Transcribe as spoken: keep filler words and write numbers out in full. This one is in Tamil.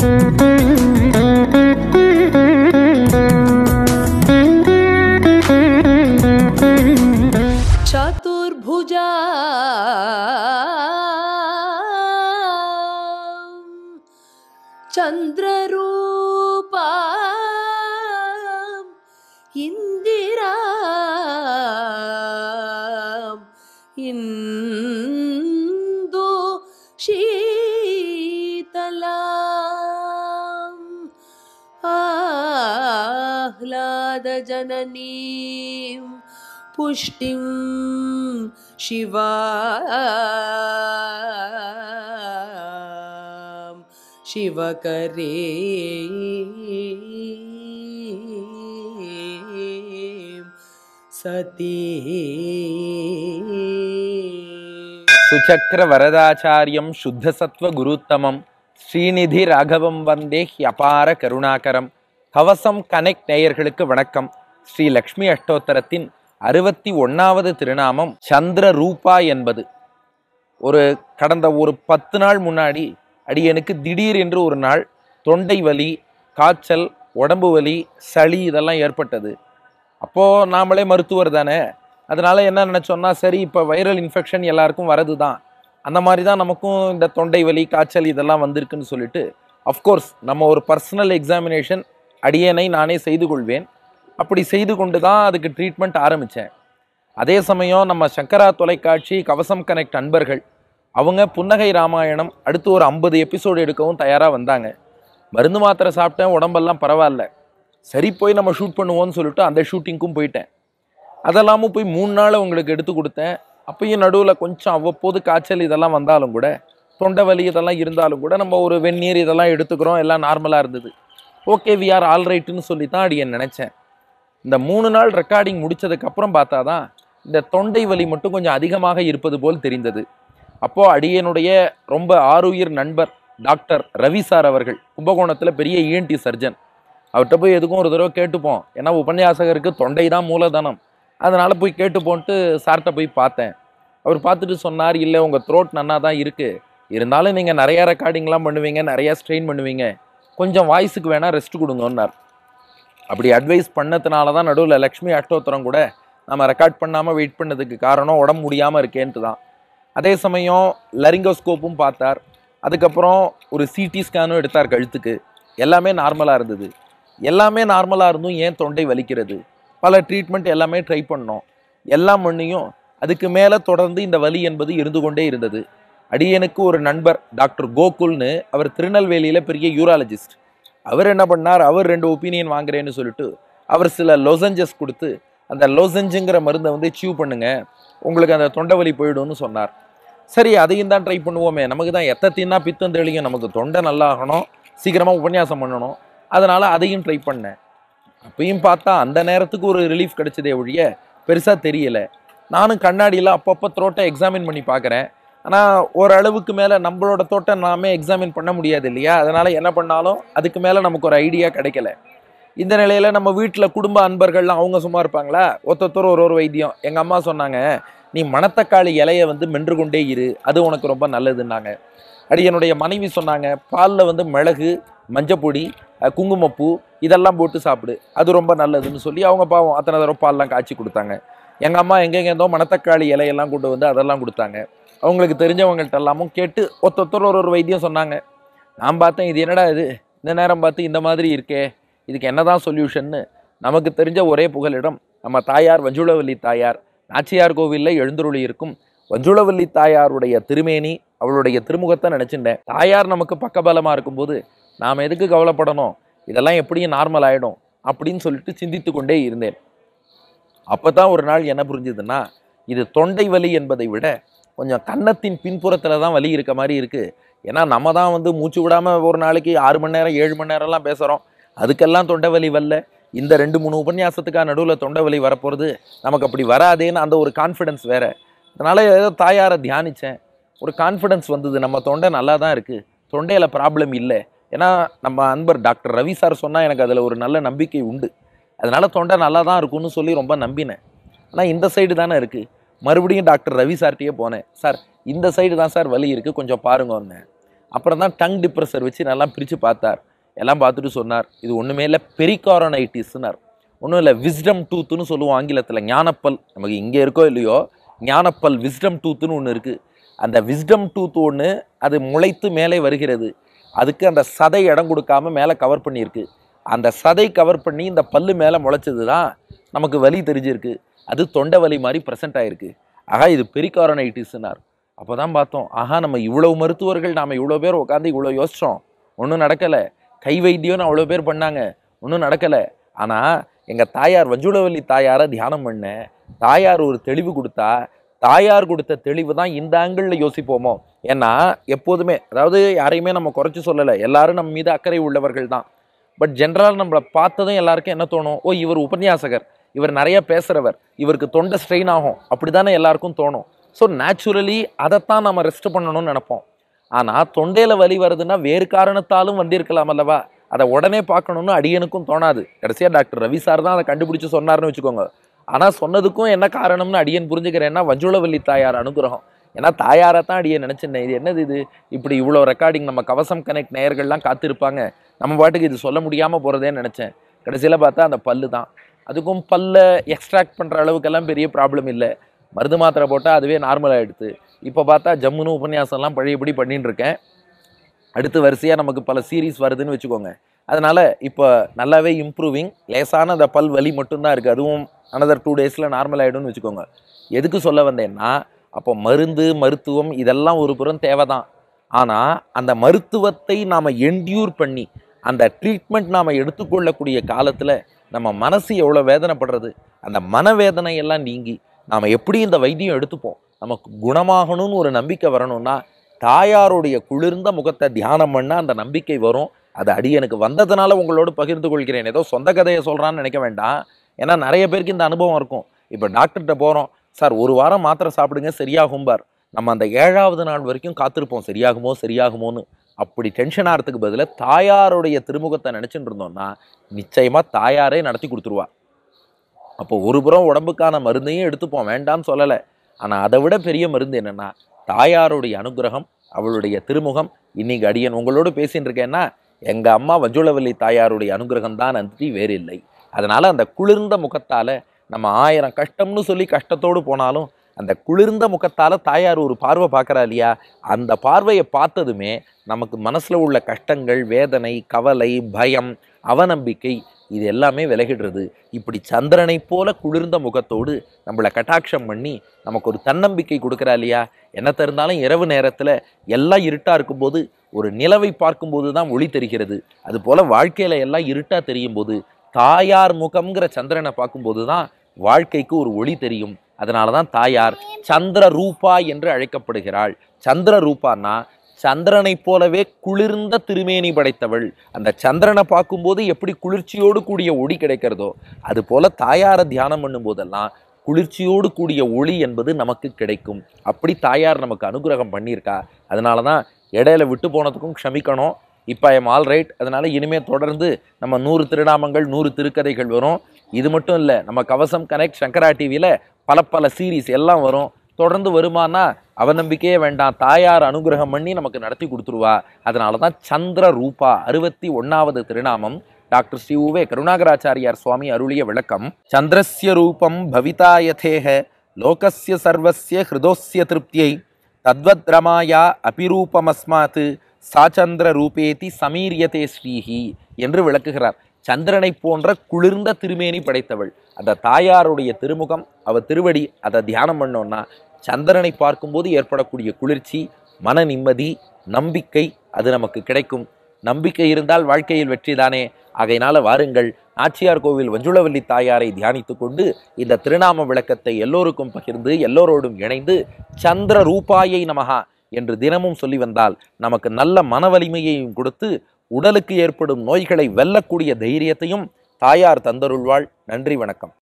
चतुर्भुजा चंद्ररूपा इंदिरा इंदु शीतला आह्लाद जननी पुष्टिं शिवा शिवकरे सती सुचक्र वरदाचार्यं शुद्ध सत्व गुरुत्तमं श्रीनिधि राघवं वंदे ह्यपार करुणाकरम कवसम कनेक्ट நேயர்களுக்கு வணக்கம். ஸ்ரீ லக்ஷ்மி அஷ்டோத்தரத்தின் அறுபத்தி ஒன்னாவது திருநாமம் சந்திர ரூபா என்பது. ஒரு கடந்த ஒரு பத்து நாள் முன்னாடி அடியனுக்கு திடீர் என்று ஒரு நாள் தொண்டை வலி, காய்ச்சல், உடம்பு வலி, சளி இதெல்லாம் ஏற்பட்டது. அப்போது நாமளே மருத்துவர் தானே, அதனால் என்ன நினச்சோன்னா, சரி இப்போ வைரல் இன்ஃபெக்ஷன் எல்லாருக்கும் வரது தான், அந்த மாதிரி தான் நமக்கும் இந்த தொண்டை வலி, காய்ச்சல் இதெல்லாம் வந்திருக்குன்னு சொல்லிட்டு அஃப்கோர்ஸ் நம்ம ஒரு பர்சனல் எக்ஸாமினேஷன் அடியனை நானே செய்து கொள்வேன். அப்படி செய்து கொண்டு தான் அதுக்கு ட்ரீட்மெண்ட் ஆரம்பித்தேன். அதே சமயம் நம்ம சங்கரா தொலைக்காட்சி கவசம் கனெக்ட் அன்பர்கள் அவங்க புன்னகை ராமாயணம் அடுத்து ஒரு ஐம்பது எபிசோடு எடுக்கவும் தயாராக வந்தாங்க. மருந்து மாத்திரை சாப்பிட்டேன், உடம்பெல்லாம் பரவாயில்ல, சரி போய் நம்ம ஷூட் பண்ணுவோம்னு சொல்லிட்டு அந்த ஷூட்டிங்க்கும் போயிட்டேன். அதெல்லாமும் போய் மூணு நாள் உங்களுக்கு எடுத்து கொடுத்தேன். அப்பயும் நடுவில் கொஞ்சம் அவ்வப்போது காய்ச்சல் இதெல்லாம் வந்தாலும் கூட, தொண்டை வலி இதெல்லாம் இருந்தாலும் கூட நம்ம ஒரு வெந்நீர் இதெல்லாம் எடுத்துக்கிறோம், எல்லாம் நார்மலாக இருந்தது. ஓகே, வி ஆர் ஆல் ரைட்டுன்னு சொல்லி தான் அடியேன் நினச்சேன். இந்த மூணு நாள் ரெக்கார்டிங் முடித்ததுக்கப்புறம் பார்த்தா தான் இந்த தொண்டை வலி மட்டும் கொஞ்சம் அதிகமாக இருப்பது போல் தெரிந்தது. அப்போது அடியனுடைய ரொம்ப ஆருயிர் நண்பர் டாக்டர் ரவி சார் அவர்கள், கும்பகோணத்தில் பெரிய இஎன்டி சர்ஜன், அவர்கிட்ட போய் எதுக்கும் ஒரு தடவை கேட்டுப்போம், ஏன்னா உபன்யாசகருக்கு தொண்டை தான் மூலதனம், அதனால் போய் கேட்டுப்போன்ட்டு சார்கிட்ட போய் பார்த்தேன். அவர் பார்த்துட்டு சொன்னார், இல்லை உங்கள் த்ரோட் நன்னா தான் இருக்குது, இருந்தாலும் நீங்கள் நிறையா ரெக்கார்டிங்லாம் பண்ணுவீங்க, நிறையா ஸ்ட்ரெயின் பண்ணுவீங்க, கொஞ்சம் வாய்ஸுக்கு வேணால் ரெஸ்ட் கொடுங்கன்னார். அப்படி அட்வைஸ் பண்ணதுனால தான் நடுவில் லக்ஷ்மி அஷ்டோத்திரம் கூட நம்ம ரெக்கார்ட் பண்ணாமல் வெயிட் பண்ணதுக்கு காரணம் உடம்பு முடியாமல் இருக்கேன்ட்டு தான். அதே சமயம் லரிங்கோஸ்கோப்பும் பார்த்தார். அதுக்கப்புறம் ஒரு சிடி ஸ்கேனும் எடுத்தார் கழுத்துக்கு. எல்லாமே நார்மலாக இருந்தது. எல்லாமே நார்மலாக இருந்தும் ஏன் தொண்டை வலிக்கிறது? பல ட்ரீட்மெண்ட் எல்லாமே ட்ரை பண்ணோம். எல்லாம் பண்ணியும் அதுக்கு மேலே தொடர்ந்து இந்த வலி என்பது இருந்து கொண்டே இருந்தது. அடியனுக்கு ஒரு நண்பர் டாக்டர் கோகுல்னு, அவர் திருநெல்வேலியில் பெரிய யூராலஜிஸ்ட். அவர் என்ன பண்ணார், அவர் ரெண்டு ஒப்பீனியன் வாங்குறேன்னு சொல்லிட்டு அவர் சில லொசஞ்சஸ் கொடுத்து, அந்த லொசஞ்சுங்கிற மருந்தை வந்து சீவ் பண்ணுங்க, உங்களுக்கு அந்த தொண்டை வலி போயிடும்னு சொன்னார். சரி, அதையும் தான் ட்ரை பண்ணுவோமே, நமக்கு தான் எத்த தின்னா பித்தம் தெளியும், நமக்கு தொண்டை நல்லா ஆகணும், சீக்கிரமாக உபன்யாசம் பண்ணணும், அதனால் அதையும் ட்ரை பண்ணேன். அப்பயும் பார்த்தா அந்த நேரத்துக்கு ஒரு ரிலீஃப் கிடைச்சதே ஒழிய பெருசாக தெரியலை. நானும் கண்ணாடியில் அப்பப்போ த்ரோட்டை எக்ஸாமின் பண்ணி பார்க்குறேன். ஆனால் ஓரளவுக்கு மேலே நம்மளோட தோட்டை நாமே எக்ஸாமின் பண்ண முடியாது இல்லையா, அதனால் என்ன பண்ணாலும் அதுக்கு மேலே நமக்கு ஒரு ஐடியா கிடைக்கல. இந்த நிலையில் நம்ம வீட்டில் குடும்ப அன்பர்கள்லாம் அவங்க சும்மா இருப்பாங்களா, ஒருத்தர் ஒரு ஒரு வைத்தியம். எங்கள் அம்மா சொன்னாங்க, நீ மணத்தக்காளி இலையை வந்து மென்று கொண்டே இரு, அது உனக்கு ரொம்ப நல்லதுன்னாங்க. அப்படி என்னுடைய மனைவி சொன்னாங்க, பாலில் வந்து மிளகு, மஞ்சப்பொடி, குங்குமப்பூ இதெல்லாம் போட்டு சாப்பிடு, அது ரொம்ப நல்லதுன்னு சொல்லி அவங்க பாவம் அத்தனை தடவை பால்லாம் காய்ச்சி கொடுத்தாங்க. எங்கள் அம்மா எங்கெங்கேருந்தோ மணத்தக்காளி இலையெல்லாம் கொண்டு வந்து அதெல்லாம் கொடுத்தாங்க. அவங்களுக்கு தெரிஞ்சவங்கள்ட்ட எல்லாமும் கேட்டு ஒருத்தர் ஒரு ஒரு வைத்தியம் சொன்னாங்க. நான் பார்த்தேன், இது என்னடா இது, இந்த நேரம் பார்த்து இந்த மாதிரி இருக்கே, இதுக்கு என்னதான் சொல்யூஷன்னு நமக்கு தெரிஞ்ச ஒரே புகலிடம் நம்ம தாயார் வஞ்சுளவல்லி தாயார் நாச்சியார் கோவிலில் எழுந்துருளி இருக்கும் வஞ்சுளவல்லி தாயாருடைய திருமேனி, அவளுடைய திருமுகத்தை நினச்சிட்டேன். தாயார் நமக்கு பக்கபலமாக இருக்கும்போது நாம் எதுக்கு கவலைப்படணும், இதெல்லாம் எப்படியும் நார்மல் ஆகிடும் அப்படின்னு சொல்லிட்டு சிந்தித்து கொண்டே இருந்தேன். அப்போ தான் ஒரு நாள் என்ன புரிஞ்சுதுன்னா, இது தொண்டை வலி என்பதை விட கொஞ்சம் கன்னத்தின் பின்புறத்தில் தான் வலி இருக்க மாதிரி இருக்குது. ஏன்னா நம்ம தான் வந்து மூச்சு விடாமல் ஒரு நாளைக்கு ஆறு மணி நேரம் ஏழு மணி நேரம்லாம் பேசுகிறோம், அதுக்கெல்லாம் தொண்டை வலி வரல. இந்த ரெண்டு மூணு உபன்யாசத்துக்காக நடுவில் தொண்டை வலி வரப்போகிறது, நமக்கு அப்படி வராதேன்னு அந்த ஒரு கான்ஃபிடென்ஸ் வேறு. அதனால் ஏதோ தாயாரை தியானித்தேன், ஒரு கான்ஃபிடென்ஸ் வந்தது, நம்ம தொண்டை நல்லா தான் இருக்குது, தொண்டையில் ப்ராப்ளம் இல்லை. ஏன்னா நம்ம அன்பர் டாக்டர் ரவி சார் சொன்னால் எனக்கு அதில் ஒரு நல்ல நம்பிக்கை உண்டு. அதனால் தொண்டை நல்லா தான் இருக்குன்னு சொல்லி ரொம்ப நம்பினேன். ஆனால் இந்த சைடு தானே இருக்குது. மறுபடியும் டாக்டர் ரவி சார்கிட்டயே போனேன், சார் இந்த சைடு தான் சார் வலி இருக்குது, கொஞ்சம் பாருங்கன்னு. அப்புறம் தான் டங் டிப்ரெஸர் வச்சு நல்லா பிரித்து பார்த்தார். எல்லாம் பார்த்துட்டு சொன்னார், இது ஒன்றுமே இல்லை, பெரிகாரனைட்டிஸ்னார். ஒன்றும் இல்லை, விஸ்டம் டூத்துன்னு சொல்லுவோம் ஆங்கிலத்தில். ஞானப்பல் நமக்கு இங்கே இருக்கோ இல்லையோ, ஞானப்பல் விஸ்டம் டூத்துன்னு ஒன்று இருக்குது. அந்த விஸ்டம் டூத் ஒன்று அது முளைத்து மேலே வருகிறது. அதுக்கு அந்த சதை இடம் கொடுக்காம மேலே கவர் பண்ணியிருக்கு. அந்த சதை கவர் பண்ணி இந்த பல்லு மேலே முளைச்சது தான் நமக்கு வலி தெரிஞ்சிருக்கு. அது தொண்டை வலி மாதிரி ப்ரெசென்ட் ஆகிருக்கு. ஆகா இது பெரிகாரனைட்டிஸ்னார். அப்போ தான் பார்த்தோம், ஆஹா நம்ம இவ்வளோ மருத்துவர்கள், நாம் இவ்வளோ பேர் உட்காந்து இவ்வளோ யோசித்தோம், ஒன்றும் நடக்கலை. கை வைத்தியம்னு அவ்வளோ பேர் பண்ணாங்க, ஒன்றும் நடக்கலை. ஆனால் எங்கள் தாயார் வஞ்சுளவல்லி தாயாரை தியானம் பண்ணேன். தாயார் ஒரு தெளிவு கொடுத்தா, தாயார் கொடுத்த தெளிவு தான் இந்த ஆங்கிளில் யோசிப்போமோ. ஏன்னா எப்போதுமே, அதாவது யாரையுமே நம்ம குறைச்சி சொல்லலை, எல்லாரும் நம்ம மீது அக்கறை உள்ளவர்கள் தான். பட் ஜென்ரலாக நம்மளை பார்த்ததும் எல்லாருக்கும் என்ன தோணும், ஓ இவர் உபன்யாசகர், இவர் நிறைய பேசுகிறவர், இவருக்கு தொண்டை ஸ்ட்ரெயின் ஆகும், அப்படி தானே எல்லாருக்கும் தோணும். ஸோ நேச்சுரலி அதைத்தான் நம்ம ரெஸ்ட் பண்ணணும்னு நினைப்போம். ஆனால் தொண்டையில் வலி வருதுன்னா வேறு காரணத்தாலும் வந்திருக்கலாம் அல்லவா, அதை உடனே பார்க்கணுன்னு அடியனுக்கும் தோணாது. கடைசியாக டாக்டர் ரவி சார் தான் அதை கண்டுபிடிச்சி சொன்னார்னு வச்சுக்கோங்க. ஆனால் சொன்னதுக்கும் என்ன காரணம்னு அடியன் புரிஞ்சுக்கிறேன்னா வஞ்சுளவல்லி தாயார் அனுகிரகம். ஏன்னா தாயாரை தான் அடியன் நினச்சினேன், இது என்னது இது, இப்படி இவ்வளோ ரெக்கார்டிங் நம்ம கவசம் கனெக்ட் நேயர்கள்லாம் காத்திருப்பாங்க, நம்ம பாட்டுக்கு இது சொல்ல முடியாமல் போகிறதேன்னு நினச்சேன். கடைசியில் பார்த்தா அந்த பல்லு தான். அதுக்கும் பல்ல எக்ஸ்ட்ராக்ட் பண்ணுற அளவுக்கெல்லாம் பெரிய ப்ராப்ளம் இல்லை, மருந்து மாத்திரை போட்டால் அதுவே நார்மல் ஆகிடுது. இப்போ பார்த்தா ஜம்முன்னு உபன்யாசம்லாம் பழையபடி பண்ணின்னு இருக்கேன். அடுத்து வரிசையாக நமக்கு பல சீரீஸ் வருதுன்னு வச்சுக்கோங்க. அதனால் இப்போ நல்லாவே இம்ப்ரூவிங். லேசான அந்த பல் வலி மட்டும்தான் இருக்குது, அதுவும் அனதர் டூ டேஸில் நார்மல் ஆகிடும்னு வச்சுக்கோங்க. எதுக்கு சொல்ல வந்தேன்னா, அப்போ மருந்து மருத்துவம் இதெல்லாம் ஒரு புறம் தேவை தான். ஆனால் அந்த மருத்துவத்தை நாம் என்டியூர் பண்ணி அந்த ட்ரீட்மெண்ட் நாம் எடுத்துக்கொள்ளக்கூடிய காலத்தில் நம்ம மனசு எவ்வளோ வேதனைப்படுறது. அந்த மனவேதனையெல்லாம் நீங்கி நாம் எப்படி இந்த வைத்தியம் எடுத்துப்போம், நமக்கு குணமாகணும்னு ஒரு நம்பிக்கை வரணும்னா தாயாருடைய குளிர்ந்த முகத்தை தியானம் பண்ணால் அந்த நம்பிக்கை வரும். அது அடியனுக்கு வந்ததுனால உங்களோடு பகிர்ந்து கொள்கிறேன். ஏதோ சொந்த கதையை சொல்கிறான்னு நினைக்க வேண்டாம். ஏன்னா நிறைய பேருக்கு இந்த அனுபவம் இருக்கும். இப்போ டாக்டர்கிட்ட போகிறோம், சார் ஒரு வாரம் மாத்திரை சாப்பிடுங்க சரியாகும்பார். நம்ம அந்த ஏழாவது நாள் வரைக்கும் காத்திருப்போம், சரியாகுமோ சரியாகுமோன்னு. அப்படி டென்ஷன் ஆகிறதுக்கு பதிலாக தாயாருடைய திருமுகத்தை நினச்சிட்டு இருந்தோம்னா நிச்சயமாக தாயாரே நடத்தி கொடுத்துருவா. அப்போ ஒரு புறம் உடம்புக்கான மருந்தையும் எடுத்துப்போம், வேண்டான்னு சொல்லலை. ஆனால் அதை விட பெரிய மருந்து என்னென்னா தாயாருடைய அனுகிரகம், அவளுடைய திருமுகம். இன்னைக்கு அடியன் உங்களோடு பேசின்னு இருக்கேன்னா எங்கள் அம்மா வஞ்சுளவல்லி தாயாருடைய அனுகிரகம் தான் நன்றி, வேறு இல்லை. அதனால் அந்த குளிர்ந்த முகத்தால் நம்ம ஆயிரம் கஷ்டம்னு சொல்லி கஷ்டத்தோடு போனாலும் அந்த குளிர்ந்த முகத்தால் தாயார் ஒரு பார்வை பார்க்குறா இல்லையா, அந்த பார்வையை பார்த்ததுமே நமக்கு மனசில் உள்ள கஷ்டங்கள், வேதனை, கவலை, பயம், அவநம்பிக்கை இது எல்லாமே விலகிடுறது. இப்படி சந்திரனை போல குளிர்ந்த முகத்தோடு நம்மளை கட்டாட்சம் பண்ணி நமக்கு ஒரு தன்னம்பிக்கை கொடுக்குறா இல்லையா. என்ன தெரிந்தாலும் இரவு நேரத்தில் எல்லாம் இருட்டாக இருக்கும்போது ஒரு நிலவை பார்க்கும்போது தான் ஒளி தெரிகிறது. அதுபோல் வாழ்க்கையில் எல்லாம் இருட்டாக தெரியும் போது தாயார் முகம்ங்கிற சந்திரனை பார்க்கும்போது தான் வாழ்க்கைக்கு ஒரு ஒளி தெரியும். அதனால தான் தாயார் சந்திர ரூபா என்று அழைக்கப்படுகிறாள். சந்திர ரூபான்னா சந்திரனை போலவே குளிர்ந்த திருமேனி படைத்தவள். அந்த சந்திரனை பார்க்கும்போது எப்படி குளிர்ச்சியோடு கூடிய ஒளி கிடைக்கிறதோ அது போல தாயாரை தியானம் பண்ணும் போதெல்லாம் குளிர்ச்சியோடு கூடிய ஒளி என்பது நமக்கு கிடைக்கும். அப்படி தாயார் நமக்கு அனுகிரகம் பண்ணியிருக்கா. அதனால தான் இடையில விட்டு போனதுக்கும் க்ஷமிக்கணும். இப்போ ஐ எம் ஆல் ரைட். அதனால் இனிமேல் தொடர்ந்து நம்ம நூறு திருநாமங்கள் நூறு திருக்கதைகள் வரும். இது மட்டும் இல்லை, நம்ம கவசம் கனெக்ட் சங்கரா டிவியில் பல பல சீரீஸ் எல்லாம் வரும். தொடர்ந்து வருமானா அவநம்பிக்கையே வேண்டாம், தாயார் அனுகிரகம் பண்ணி நமக்கு நடத்தி கொடுத்துருவா. அதனால தான் சந்திர ரூபா அறுபத்தி ஒன்றாவது திருநாமம் டாக்டர் ஸ்ரீ உவே கருணாகராச்சாரியார் சுவாமி அருளிய விளக்கம். சந்திரஸ்ய ரூபம் பவிதா யதேஹ லோகஸ்ய சர்வஸ்ய ஹிருதோஸ்ய திருப்தியை தத்வத் ரமாயா அபிரூபமஸ்மாத் சாச்சந்திர ரூபேதி சமீரியதே ஸ்ரீஹி என்று விளக்குகிறார். சந்திரனை போன்ற குளிர்ந்த திருமேனி படைத்தவள் அந்த தாயாருடைய திருமுகம், அவ திருவடி, அதை தியானம் பண்ணோன்னா சந்திரனை பார்க்கும்போது ஏற்படக்கூடிய குளிர்ச்சி, மன நிம்மதி, நம்பிக்கை அது நமக்கு கிடைக்கும். நம்பிக்கை இருந்தால் வாழ்க்கையில் வெற்றி தானே. ஆகையினால வாருங்கள், நாச்சியார் கோவில் வஞ்சுளவல்லி தாயாரை தியானித்து கொண்டு இந்த திருநாம விளக்கத்தை எல்லோருக்கும் பகிர்ந்து எல்லோரோடும் இணைந்து சந்திர ரூபாயை நமகா என்று தினமும் சொல்லி வந்தால் நமக்கு நல்ல மன வலிமையையும் கொடுத்து உடலுக்கு ஏற்படும் நோய்களை வெல்லக்கூடிய தைரியத்தையும் தாயார் தந்தருள்வாள். நன்றி, வணக்கம்.